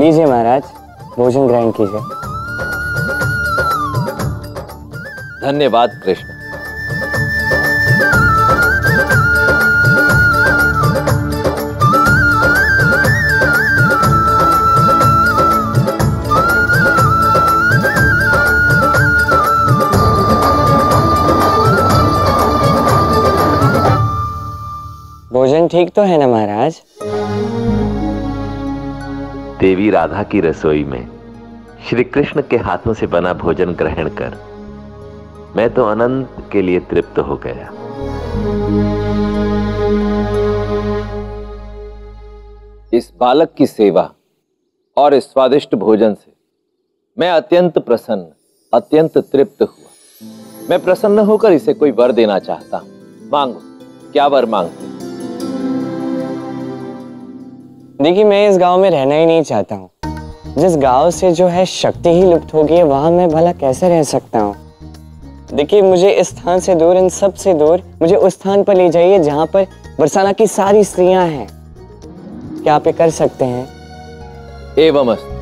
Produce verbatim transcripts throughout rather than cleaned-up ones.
लीजिए महाराज, भोजन ग्रहण कीजिए। धन्यवाद कृष्ण। भोजन ठीक तो है ना महाराज? देवी राधा की रसोई में श्री कृष्ण के हाथों से बना भोजन ग्रहण कर मैं तो अनंत के लिए तृप्त हो गया। इस बालक की सेवा और इस स्वादिष्ट भोजन से मैं अत्यंत प्रसन्न, अत्यंत तृप्त हुआ। मैं प्रसन्न होकर इसे कोई वर देना चाहता हूं। मांगो, क्या वर मांगते? देखिए, मैं इस गांव में रहना ही नहीं चाहता हूँ। जिस गांव से जो है शक्ति ही लुप्त हो गई है, वहां मैं भला कैसे रह सकता हूँ? देखिए, मुझे इस स्थान से दूर, इन सब से दूर, मुझे उस स्थान पर ले जाइए जहां पर बरसाना की सारी स्त्रियां हैं। क्या आप ये कर सकते हैं? एवं अस्तु।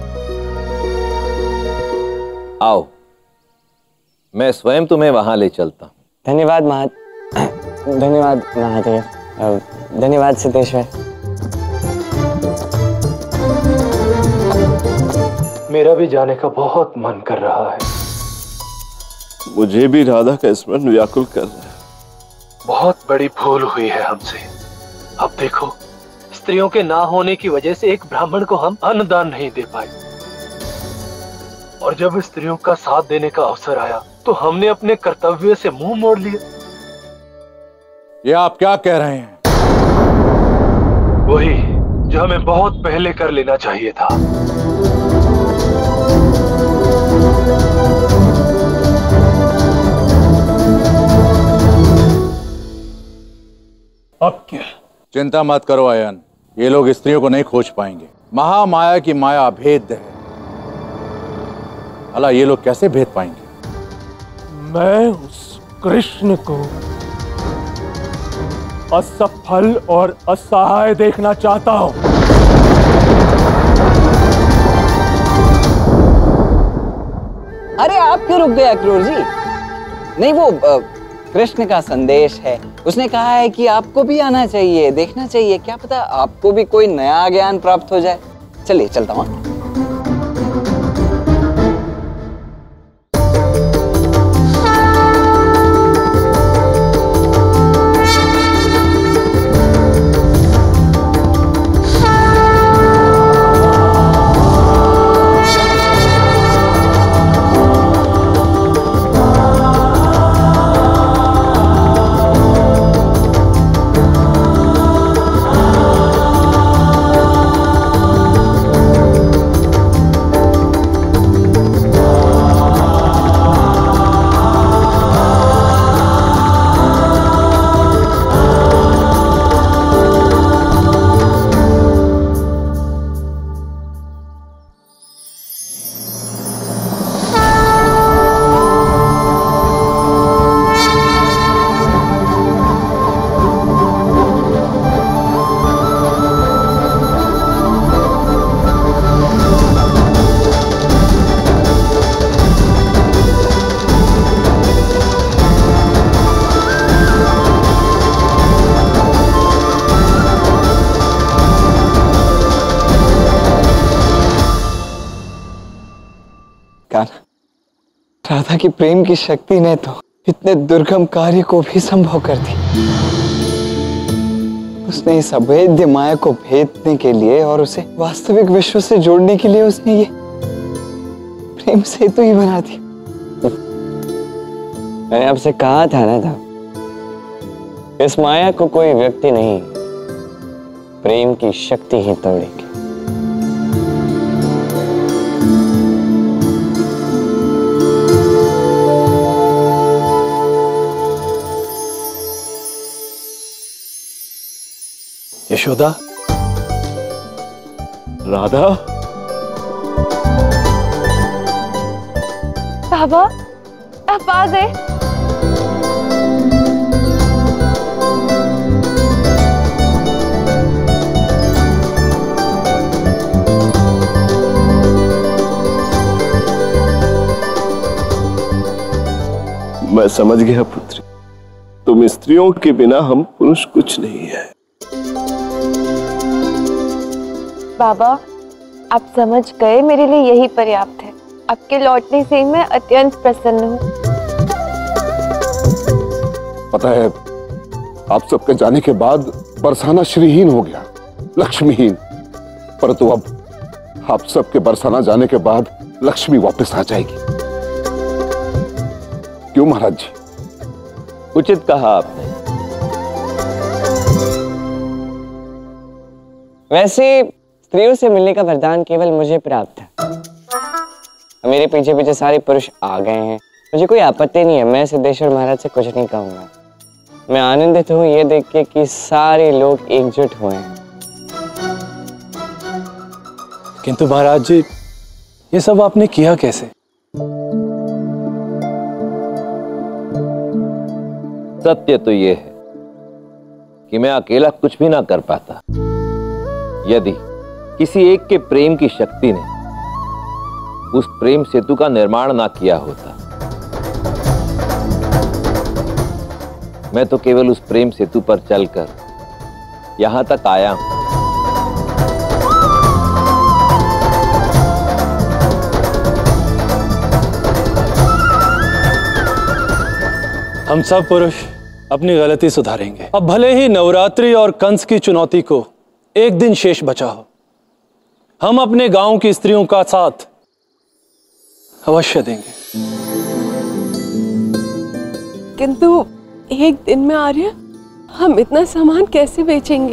आओ, मैं स्वयं तुम्हें वहां ले चलता हूं। धन्यवाद महा धन्यवाद महादेव, धन्यवाद सिद्धेश्वर। मेरा भी जाने का बहुत मन कर रहा है। मुझे भी राधा का स्मरण व्याकुल कर रहा है। बहुत बड़ी भूल हुई है हमसे। अब देखो, स्त्रियों के ना होने की वजह से एक ब्राह्मण को हम अन्नदान नहीं दे पाए, और जब स्त्रियों का साथ देने का अवसर आया तो हमने अपने कर्तव्य से मुंह मोड़ लिया। ये आप क्या कह रहे हैं? वही जो हमें बहुत पहले कर लेना चाहिए था। अब क्या? चिंता मत करो अयन, ये लोग स्त्रियों को नहीं खोज पाएंगे। महामाया की माया अभेद्य है। अला ये लोग कैसे भेद पाएंगे? मैं उस कृष्ण को असफल और असहाय देखना चाहता हूं। अरे आप क्यों रुक गए अक्रूर जी? नहीं, वो कृष्ण का संदेश है। उसने कहा है कि आपको भी आना चाहिए, देखना चाहिए, क्या पता आपको भी कोई नया ज्ञान प्राप्त हो जाए। चलिए चलता हूं। राधा की प्रेम की शक्ति ने तो इतने दुर्गम कार्य को भी संभव कर दी। उसने इस अभेद्य माया को भेदने के लिए और उसे वास्तविक विश्व से जोड़ने के लिए उसने ये प्रेम सेतु ही बना दी। मैंने आपसे कहा था ना था, इस माया को कोई व्यक्ति नहीं, प्रेम की शक्ति ही तोड़ेगी। यशोदा, राधा, बाबा आप आ गए। मैं समझ गया पुत्री, तुम स्त्रियों के बिना हम पुरुष कुछ नहीं है। बाबा, आप समझ गए, मेरे लिए यही पर्याप्त है। आपके लौटने से मैं अत्यंत प्रसन्न हूँ। पता है, आप सबके जाने के बाद बरसाना श्रीहीन हो गया, लक्ष्मीहीन। परंतु अब आप सबके बरसाना जाने के बाद लक्ष्मी वापस आ जाएगी। क्यों महाराज जी? उचित कहा आपने। वैसे स्त्रियों से मिलने का वरदान केवल मुझे प्राप्त है। मेरे पीछे पीछे सारे पुरुष आ गए हैं, मुझे कोई आपत्ति नहीं है। मैं सिद्धेश्वर महाराज से कुछ नहीं कहूंगा। मैं आनंदित हूँ ये देख के कि सारे लोग एकजुट हुए हैं। किंतु महाराज जी, ये सब आपने किया कैसे? सत्य तो ये है कि मैं अकेला कुछ भी ना कर पाता। यदि किसी एक के प्रेम की शक्ति ने उस प्रेम सेतु का निर्माण ना किया होता, मैं तो केवल उस प्रेम सेतु पर चलकर यहां तक आया हूं। हम सब पुरुष अपनी गलती सुधारेंगे। अब भले ही नवरात्रि और कंस की चुनौती को एक दिन शेष बचा हो, हम अपने गांव की स्त्रियों का साथ अवश्य देंगे। किंतु एक दिन में आर्य, हम इतना सामान कैसे बेचेंगे?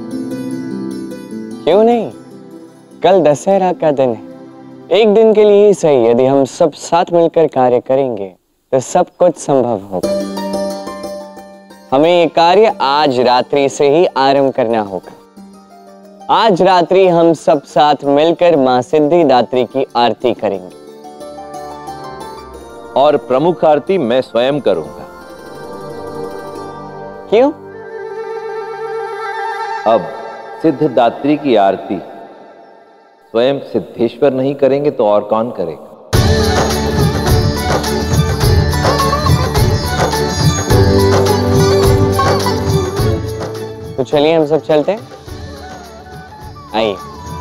क्यों नहीं, कल दशहरा का दिन है। एक दिन के लिए ही सही, यदि हम सब साथ मिलकर कार्य करेंगे तो सब कुछ संभव होगा। हमें ये कार्य आज रात्रि से ही आरंभ करना होगा। आज रात्रि हम सब साथ मिलकर मां सिद्धिदात्री की आरती करेंगे। और प्रमुख आरती मैं स्वयं करूंगा। क्यों? अब सिद्धिदात्री की आरती स्वयं सिद्धेश्वर नहीं करेंगे तो और कौन करेगा? तो चलिए हम सब चलते हैं। आइए।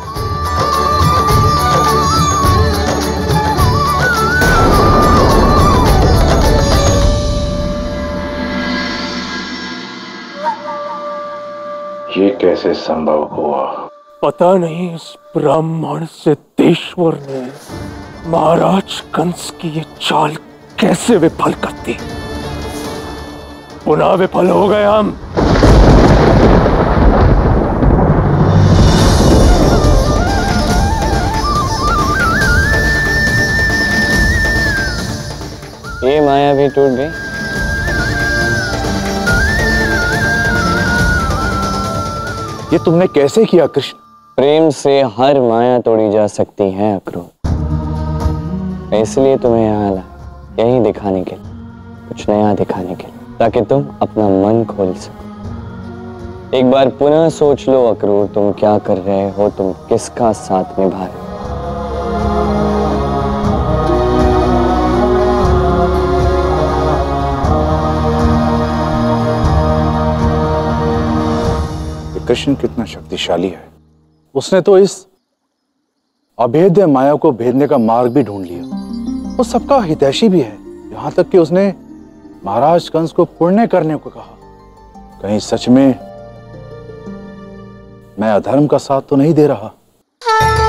ये कैसे संभव हुआ? पता नहीं इस ब्राह्मण सिद्धेश्वर ने महाराज कंस की ये चाल कैसे विफल करती। पुनः विफल हो गए हम। ये माया भी टूट गई। ये तुमने कैसे किया कृष्ण? प्रेम से हर माया तोड़ी जा सकती है अक्रूर। इसलिए तुम्हें यहाँ लाया, यही दिखाने के लिए, कुछ नया दिखाने के लिए, ताकि तुम अपना मन खोल सको। एक बार पुनः सोच लो अक्रूर, तुम क्या कर रहे हो, तुम किसका साथ निभा रहे हो। कृष्ण कितना शक्तिशाली है। उसने तो इस अभेद्य माया को भेदने का मार्ग भी ढूंढ लिया। वो सबका हितैषी भी है, यहां तक कि उसने महाराज कंस को पुण्य करने को कहा। कहीं सच में मैं अधर्म का साथ तो नहीं दे रहा?